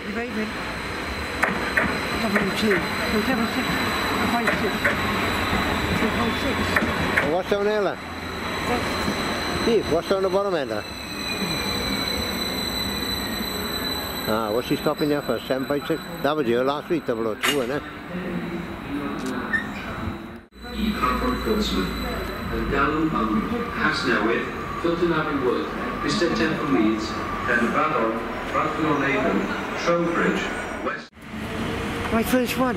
you very much. WT, 276, 256. What's down there, lad? Steve, what's down the bottom end, lad? Ah, what's he stopping there for? 756? That was here last week, 002, isn't it? Galway, Hasnewydd, Filton Abbey Wood, Mr. Temple Meads, Penabadon, Bradford on Avon, Trowbridge, West. My first one.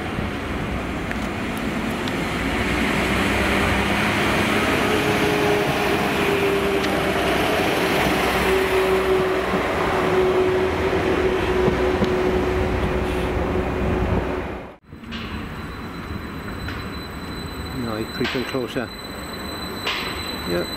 No, he's creeping closer. Yep.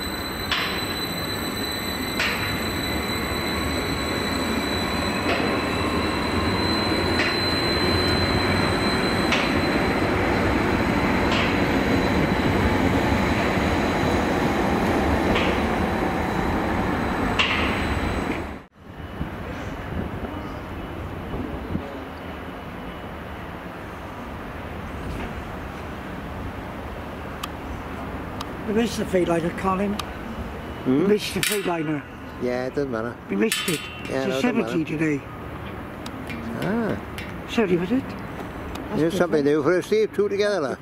We missed the feed liner, Colin. We missed the feed liner. Yeah, it doesn't matter. We missed it. Yeah, It's a 70 today. Ah. 70 was it? There's something new for us, Steve. Two together, lad.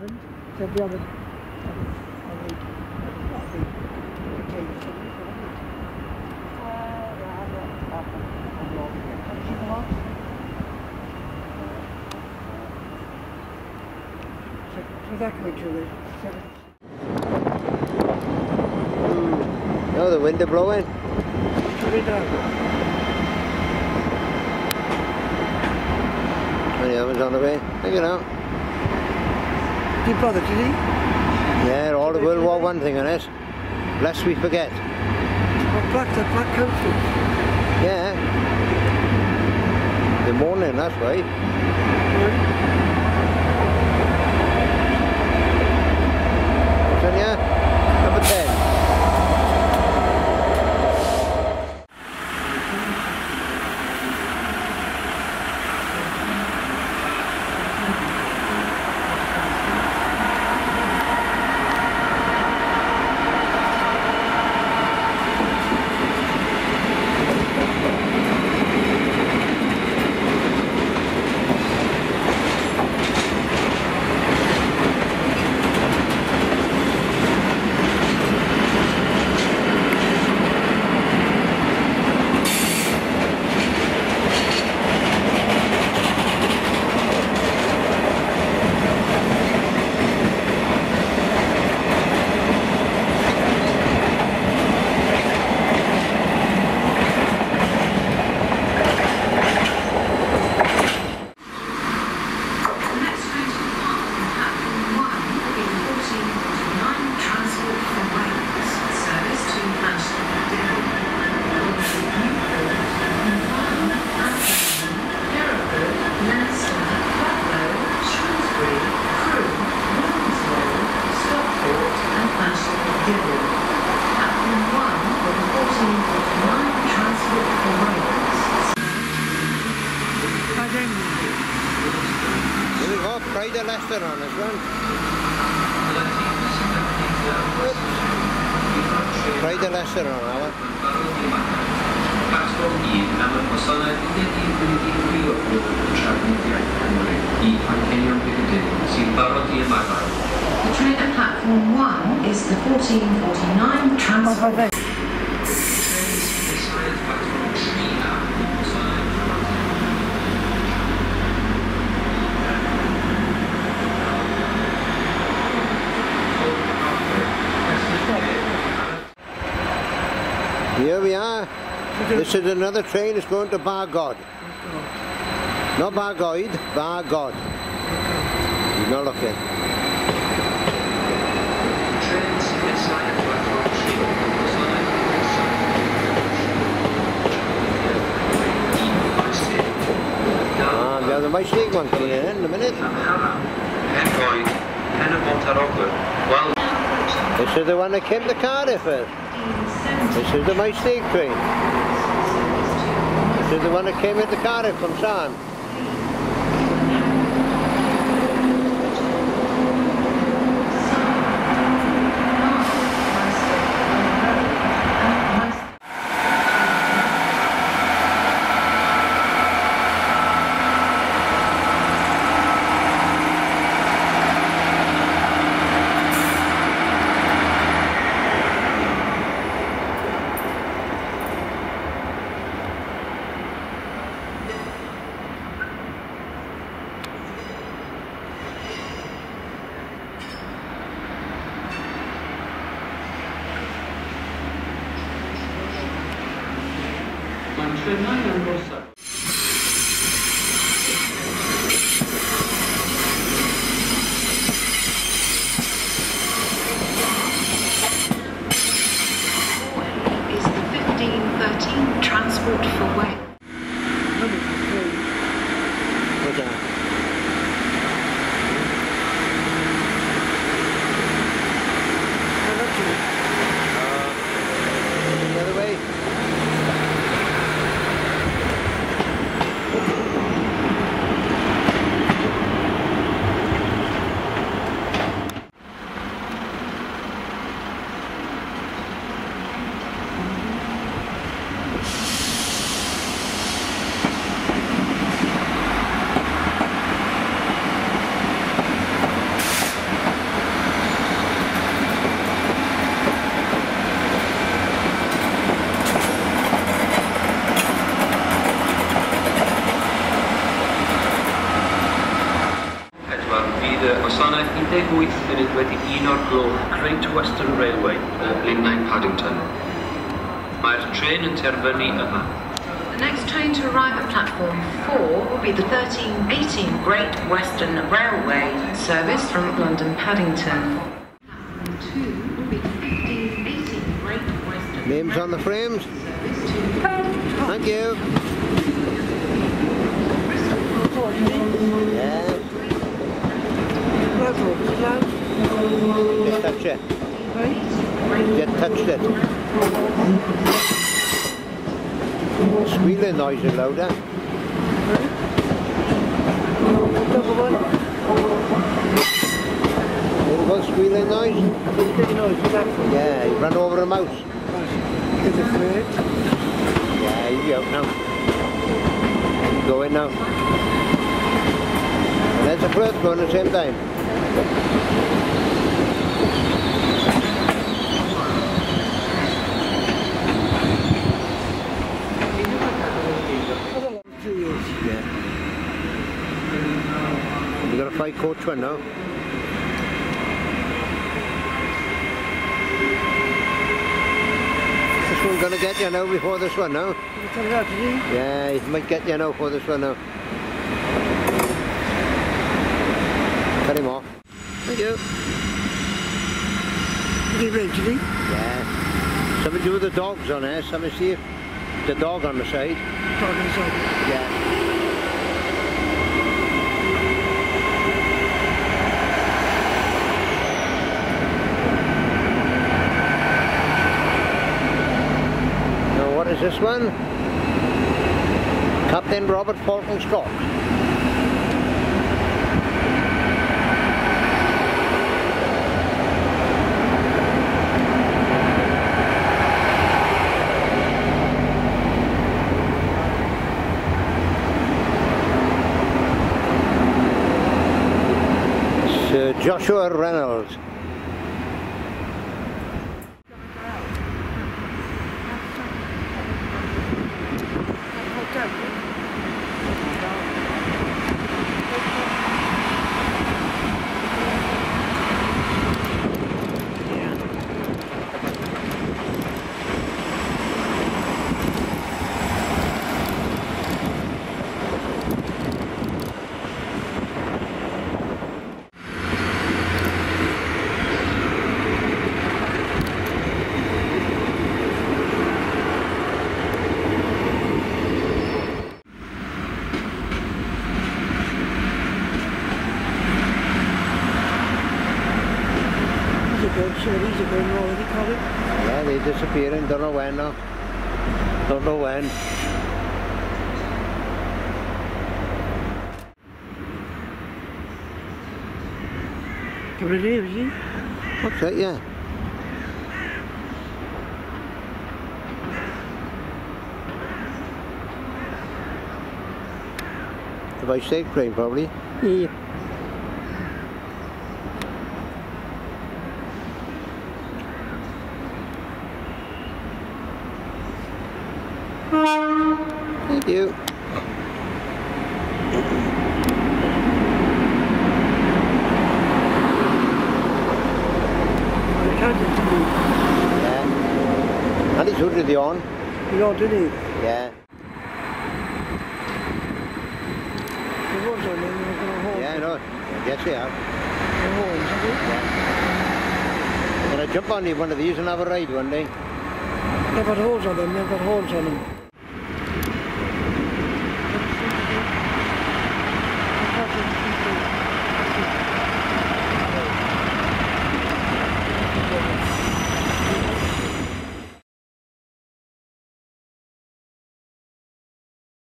So that could do it. Oh, the wind is blowing. Any others on the way? Take it out. Did you bother, did he? Yeah, all the World War I thing on it. Lest we forget. What black coat? Yeah. The morning, that's right. What's in here? Number 10. Pride of Leicester on this one. Pride of Leiccer on that one. The train at platform 1 is the 1449 transport. Here we are. This is another train that's going to Bargod. Not Bargoid, Bargod. He's not looking. Ah, there's a Mystic one coming in a minute. This is the one that came to Cardiff with. This is the Mystic train. This This is the one that came into Cardiff from San. Is the 1513 transport for Wales. What's that? The other way. Gwasanaeth 18 munud wedi 1 o'r gloch Great Western Railway o Blaenau Paddington. Mae'r tren yn terfynu yma. The next train to arrive at platform 4 will be the 1318 Great Western Railway service from London Paddington. Platform 2 will be the 1518 Great Western Names on the frames. Thank you. Yeah. Just touch it. Just touched it. Squealing noise is louder. There was squealing noise. Yeah, he ran over a mouse. Yeah, he's out now. He's going now. And there's a flirt going at the same time. Yeah. We've got a 5-coach one now. This one's gonna get you now before this one now. Yeah, it might get you now before this one now. Cut him off. Thank you. Is he ready, did he? Yeah. Something to do with the dogs on there. Something to see if the dog on the side. Dog on the side? Yeah. Now what is this one? Captain Robert Fulton Scott. Joshua Reynolds. These are going already, Colin. Yeah, they're disappearing, don't know when now. Don't know when. couple of days, is he? What's that, yeah. Have I saved crane probably? Yeah. Thank you. Yeah. And he's hooded the on. He on, did he? Yeah. He was on there, he was going to hold. Yeah, I know. Yes, they have. The horns, have he? Yeah. I'm going to jump on one of these and have a ride one day. They've got holes on them, they've got holes on them.